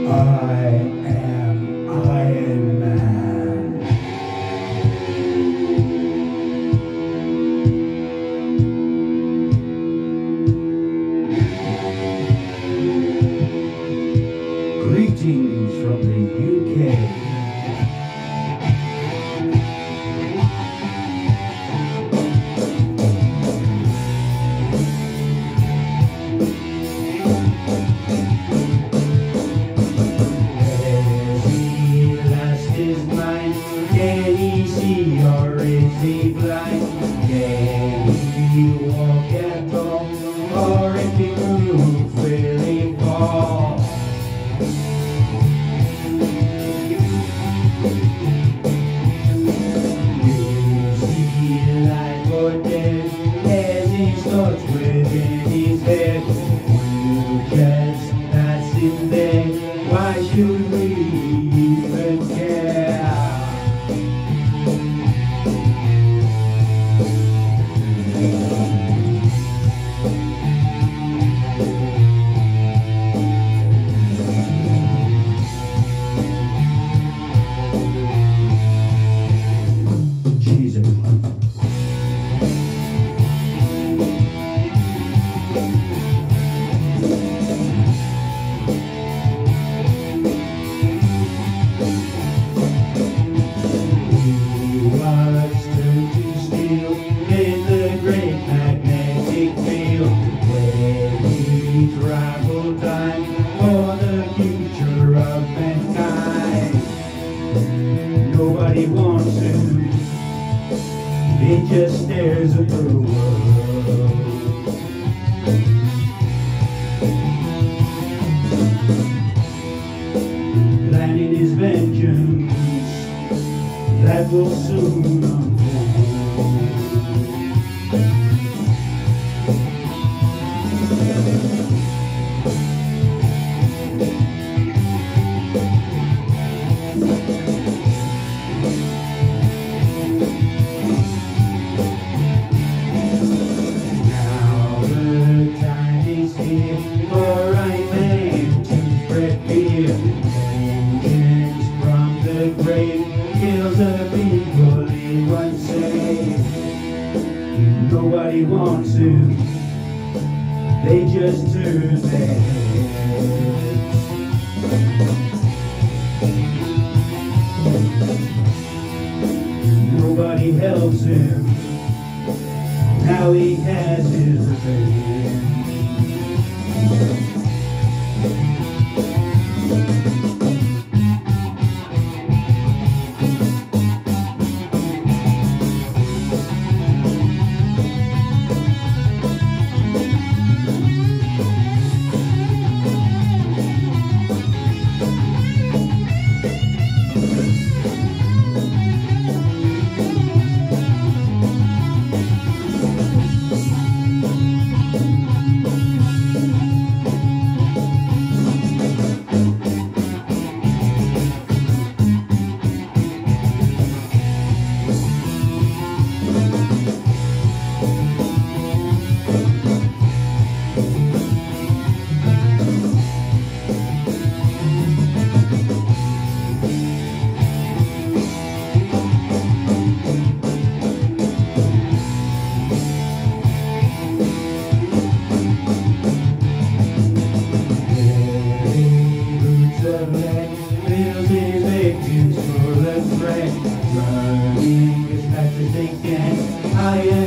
am Iron Man. Greetings from the UK. Can he see or is he blind? Can he walk at all? Or if he moves, will he fall? Is he alive or dead? As he starts within his head, we'll just pass him there. Why should we even care? Nobody wants him, he just stares at the world. Planning his vengeance that will soon unfold. Nobody wants him, they just turn their heads. Nobody helps him, now he has his revenge. Running as fast as they can. I